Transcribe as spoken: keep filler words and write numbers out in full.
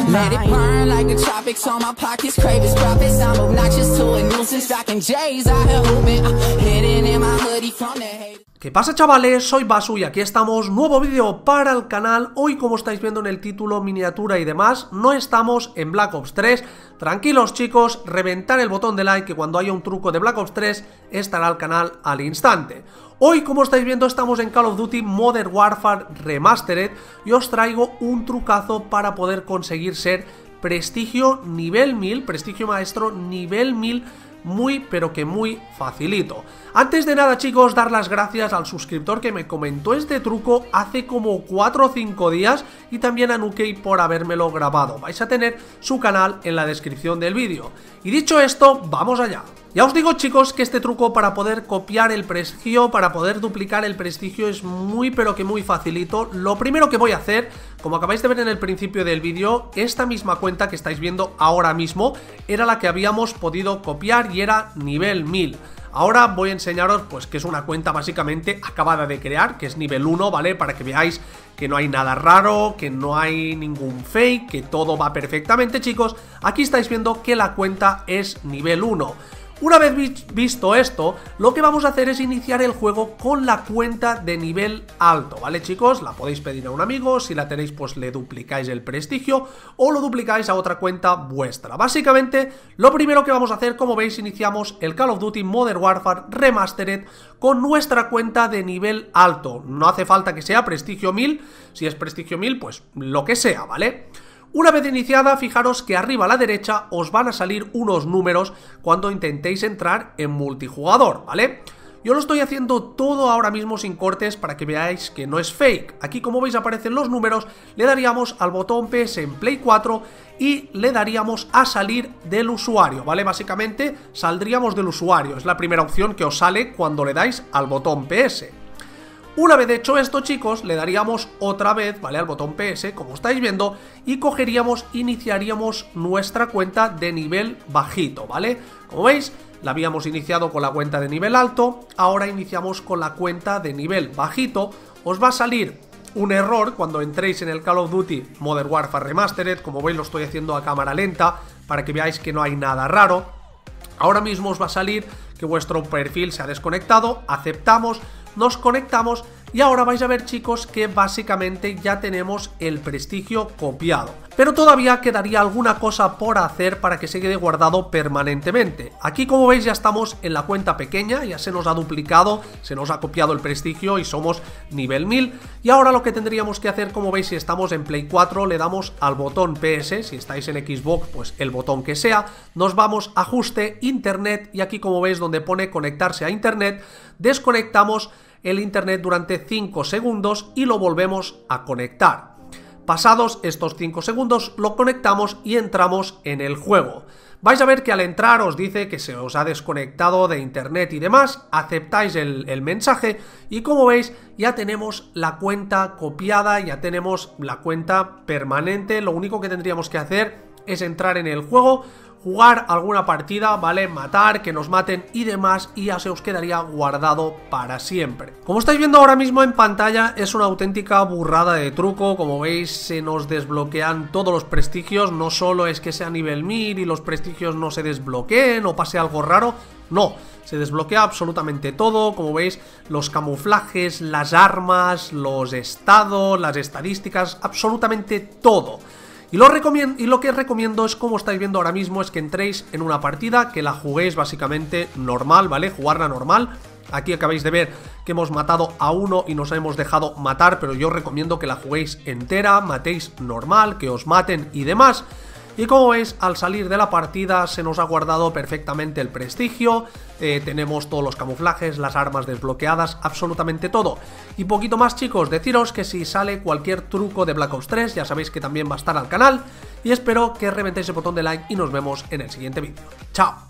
Let it burn like the tropics on my pockets, cravings profits. I'm obnoxious to a nuisance, rocking J's out here hooping, hidden in my hoodie from the hate. ¿Qué pasa, chavales? Soy Basu y aquí estamos, nuevo vídeo para el canal. Hoy, como estáis viendo en el título, miniatura y demás, no estamos en Black Ops tres. Tranquilos, chicos, reventar el botón de like, que cuando haya un truco de Black Ops tres estará el canal al instante. Hoy, como estáis viendo, estamos en Call of Duty Modern Warfare Remastered y os traigo un trucazo para poder conseguir ser prestigio nivel mil, prestigio maestro nivel mil, muy pero que muy facilito. Antes de nada, chicos, dar las gracias al suscriptor que me comentó este truco hace como cuatro o cinco días y también a Nukey por habérmelo grabado. Vais a tener su canal en la descripción del vídeo. Y dicho esto, vamos allá. Ya os digo, chicos, que este truco para poder copiar el prestigio, para poder duplicar el prestigio, es muy pero que muy facilito. Lo primero que voy a hacer, como acabáis de ver en el principio del vídeo, esta misma cuenta que estáis viendo ahora mismo era la que habíamos podido copiar y era nivel mil. Ahora voy a enseñaros pues que es una cuenta básicamente acabada de crear, que es nivel uno, ¿vale? Para que veáis que no hay nada raro, que no hay ningún fake, que todo va perfectamente, chicos. Aquí estáis viendo que la cuenta es nivel uno. Una vez visto esto, lo que vamos a hacer es iniciar el juego con la cuenta de nivel alto, ¿vale, chicos? La podéis pedir a un amigo, si la tenéis pues le duplicáis el prestigio o lo duplicáis a otra cuenta vuestra. Básicamente, lo primero que vamos a hacer, como veis, iniciamos el Call of Duty Modern Warfare Remastered con nuestra cuenta de nivel alto. No hace falta que sea prestigio mil, si es prestigio mil, pues lo que sea, ¿vale? Una vez iniciada, fijaros que arriba a la derecha os van a salir unos números cuando intentéis entrar en multijugador, ¿vale? Yo lo estoy haciendo todo ahora mismo sin cortes para que veáis que no es fake. Aquí, como veis, aparecen los números, le daríamos al botón P S en Play cuatro y le daríamos a salir del usuario, ¿vale? Básicamente saldríamos del usuario, es la primera opción que os sale cuando le dais al botón P S. Una vez hecho esto, chicos, le daríamos otra vez, ¿vale?, al botón P S, como estáis viendo, y cogeríamos, iniciaríamos nuestra cuenta de nivel bajito, ¿vale? Como veis, la habíamos iniciado con la cuenta de nivel alto, ahora iniciamos con la cuenta de nivel bajito. Os va a salir un error cuando entréis en el Call of Duty Modern Warfare Remastered. Como veis, lo estoy haciendo a cámara lenta para que veáis que no hay nada raro. Ahora mismo os va a salir que vuestro perfil se ha desconectado, aceptamos, nos conectamos y ahora vais a ver, chicos, que básicamente ya tenemos el prestigio copiado. Pero todavía quedaría alguna cosa por hacer para que se quede guardado permanentemente. Aquí, como veis, ya estamos en la cuenta pequeña, ya se nos ha duplicado, se nos ha copiado el prestigio y somos nivel mil. Y ahora lo que tendríamos que hacer, como veis, si estamos en Play cuatro, le damos al botón P S, si estáis en Xbox, pues el botón que sea, nos vamos a ajuste, internet, y aquí, como veis, donde pone conectarse a internet, desconectamos el internet durante cinco segundos y lo volvemos a conectar. Pasados estos cinco segundos lo conectamos y entramos en el juego. Vais a ver que al entrar os dice que se os ha desconectado de internet y demás, aceptáis el, el mensaje y, como veis, ya tenemos la cuenta copiada, ya tenemos la cuenta permanente. Lo único que tendríamos que hacer es entrar en el juego, jugar alguna partida, ¿vale? Matar, que nos maten y demás, y ya se os quedaría guardado para siempre. Como estáis viendo ahora mismo en pantalla, es una auténtica burrada de truco. Como veis, se nos desbloquean todos los prestigios. No solo es que sea nivel mil y los prestigios no se desbloqueen o pase algo raro, no, se desbloquea absolutamente todo. Como veis, los camuflajes, las armas, los estados, las estadísticas, absolutamente todo. Y lo, y lo que recomiendo es, como estáis viendo ahora mismo, es que entréis en una partida, que la juguéis básicamente normal, ¿vale? Jugarla normal. Aquí acabáis de ver que hemos matado a uno y nos hemos dejado matar, pero yo recomiendo que la juguéis entera, matéis normal, que os maten y demás. Y como veis, al salir de la partida se nos ha guardado perfectamente el prestigio, eh, tenemos todos los camuflajes, las armas desbloqueadas, absolutamente todo. Y poquito más, chicos, deciros que si sale cualquier truco de Black Ops tres, ya sabéis que también va a estar al canal. Y espero que reventéis el botón de like y nos vemos en el siguiente vídeo. ¡Chao!